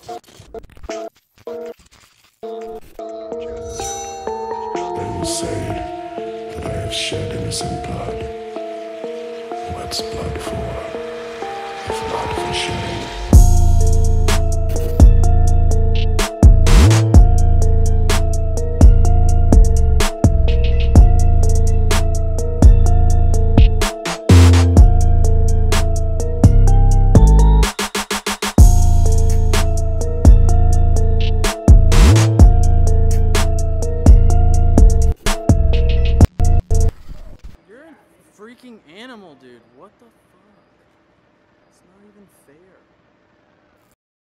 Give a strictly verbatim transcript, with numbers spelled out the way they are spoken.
They will say that I have shed innocent blood. What's blood for, if not for shedding? Freaking animal, dude. What the